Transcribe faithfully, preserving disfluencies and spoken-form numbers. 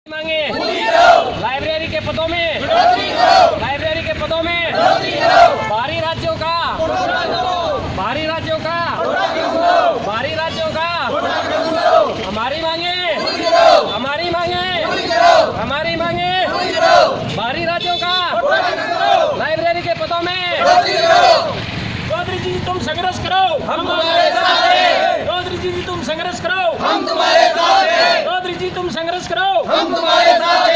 मांगे लाइब्रेरी के पदों में लाइब्रेरी के पदों में बाहरी राज्यों का बाहरी राज्यों का बाहरी राज्यों का हमारी मांगे हमारी मांगे हमारी मांगे बाहरी राज्यों का लाइब्रेरी के पदों में। चौधरी जी तुम संघर्ष करो, हम तुम्हारे साथ हैं। चौधरी जी तुम संघर्ष करो, हम तुम्हारे साथ हैं। चौधरी जी तुम संघर्ष करो, हम तुम्हारे साथ हैं।